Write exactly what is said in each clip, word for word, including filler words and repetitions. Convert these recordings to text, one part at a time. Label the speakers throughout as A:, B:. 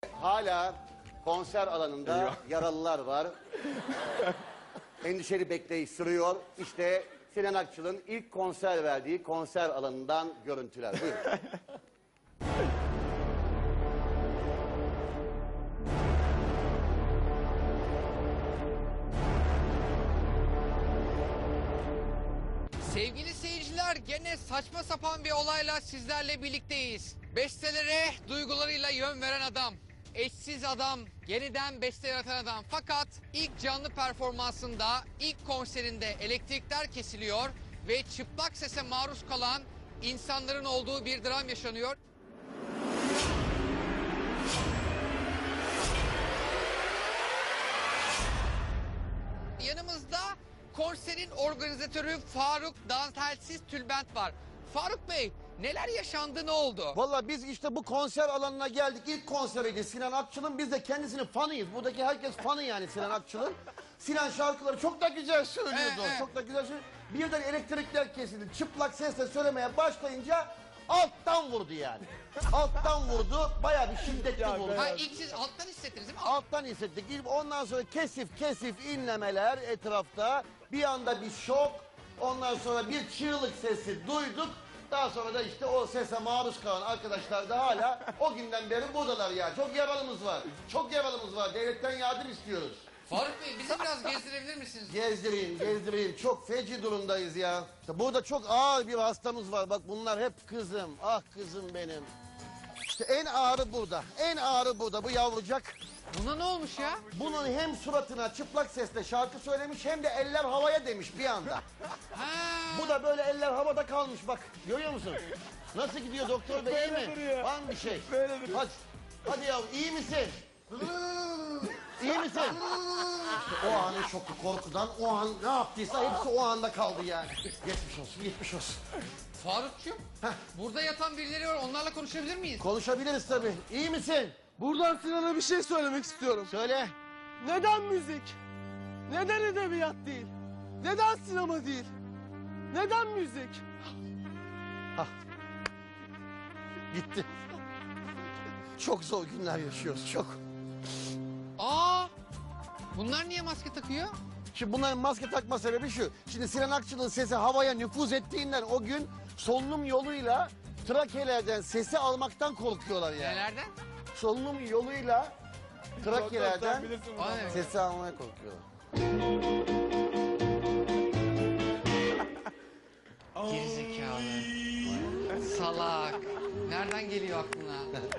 A: Hala konser alanında Eyvah. yaralılar var. Endişeli bekleyiş sürüyor. İşte Sinan Akçıl'ın ilk konser verdiği konser alanından görüntüler. Buyurun.
B: Sevgili seyirciler, gene saçma sapan bir olayla sizlerle birlikteyiz. Bestelere duygularıyla yön veren adam, eşsiz adam, yeniden beste yaratan adam. Fakat ilk canlı performansında, ilk konserinde elektrikler kesiliyor ve çıplak sese maruz kalan insanların olduğu bir dram yaşanıyor. Yanımızda konserin organizatörü Faruk Dantelsiz Tülbent var. Faruk Bey, neler yaşandı, ne oldu?
A: Vallahi biz işte bu konser alanına geldik. İlk konseriydi Sinan Akçıl'ın. Biz de kendisinin fanıyız. Buradaki herkes fanı yani Sinan Akçıl'ın. Sinan şarkıları çok da güzel söylüyordu.
B: Ee, e.
A: Çok da güzel söylüyordu. Birden elektrikler kesildi. Çıplak sesle söylemeye başlayınca alttan vurdu yani. Alttan vurdu. Bayağı bir şiddetli vurdu.
B: Ha, ilk siz alttan hissettiniz değil mi?
A: Alttan hissettik. Ondan sonra kesif kesif inlemeler etrafta. Bir anda bir şok. Ondan sonra bir çığlık sesi duyduk. Daha sonra da işte o sese maruz kalan arkadaşlar da hala o günden beri buradalar ya. Çok yaralımız var. Çok yaralımız var. Devletten yardım istiyoruz.
B: Faruk Bey, bizi biraz gezdirebilir misiniz?
A: Gezdireyim, gezdireyim. Çok feci durumdayız ya. İşte burada çok ağır bir hastamız var. Bak bunlar hep kızım. Ah kızım benim. İşte en ağırı burada. En ağırı burada. Bu yavrucak.
B: Buna ne olmuş ya?
A: Bunun hem suratına çıplak sesle şarkı söylemiş hem de eller havaya demiş bir anda.
B: Ha.
A: Bu da böyle eller havada kalmış bak. Görüyor musun? Nasıl gidiyor doktor bey, iyi mi? Var mı bir şey?
C: Böyle duruyor.
A: Hadi, hadi yavrum, iyi misin? İyi misin? İşte o anın şoku, korkudan o an ne yaptıysa hepsi o anda kaldı yani. Geçmiş olsun, geçmiş olsun.
B: Farukcuğum, burada yatan birileri var, onlarla konuşabilir miyiz?
A: Konuşabiliriz tabii. İyi misin?
C: Buradan Sinan'a bir şey söylemek istiyorum.
A: Söyle.
C: Neden müzik? Neden edebiyat değil? Neden sinema değil? Neden müzik?
A: Hah. Gitti. Çok zor günler yaşıyoruz, çok.
B: Aa, bunlar niye maske takıyor?
A: Şimdi bunların maske takma sebebi şu. Şimdi Sinan Akçıl'ın sesi havaya nüfuz ettiğinden o gün solunum yoluyla trakelerden sesi almaktan korkuyorlar yani.
B: Nelerden?
A: Solunum yoluyla trakelerden
B: Aa, evet.
A: sesi almaya korkuyorlar.
B: Gerizekalı. Salak. Nereden geliyor aklına?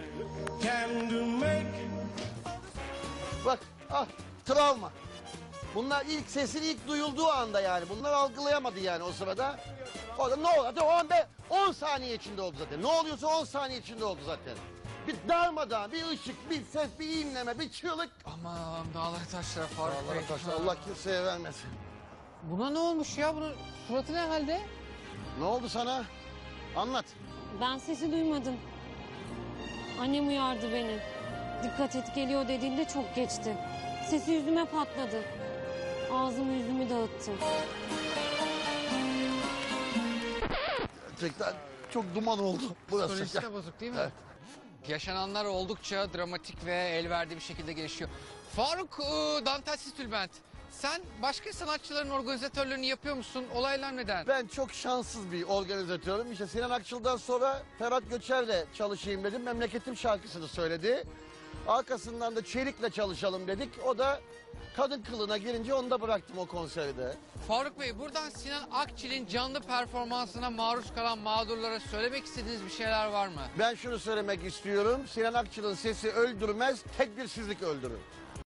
A: Bak ah travma. Bunlar ilk sesin ilk duyulduğu anda yani. Bunlar algılayamadı yani o sırada. O da ne oldu? O an be on saniye içinde oldu zaten. Ne oluyorsa on saniye içinde oldu zaten. Bir darmadağın, bir ışık, bir ses, bir inleme, bir çığlık.
B: Aman dağlar taşlar Faruk Bey.
A: Allah taşlar, Allah kimseye vermesin.
B: Buna ne olmuş ya? Bunun suratı ne halde?
A: Ne oldu sana? Anlat.
D: Ben sesi duymadım. Annem uyardı beni. Dikkat et geliyor dediğinde çok geçti. Sesi yüzüme patladı. Ağzımı yüzümü dağıttı.
A: Gerçekten çok duman oldu burası.
B: Psikolojisi de bozuk değil mi?
A: Evet.
B: Yaşananlar oldukça dramatik ve el verdiği bir şekilde gelişiyor. Faruk ıı, Dantelsiz Tülbent, sen başka sanatçıların organizatörlüğünü yapıyor musun? Olaylar neden?
A: Ben çok şanssız bir organizatörüm. İşte Sinan Akçıl'dan sonra Ferhat Göçer'le çalışayım dedim. Memleketim şarkısını söyledi. Arkasından da Çelik'le çalışalım dedik. O da kadın kılığına girince onu da bıraktım o konseri de.
B: Faruk Bey, buradan Sinan Akçıl'ın canlı performansına maruz kalan mağdurlara söylemek istediğiniz bir şeyler var mı?
A: Ben şunu söylemek istiyorum. Sinan Akçıl'ın sesi öldürmez, tedbirsizlik öldürür.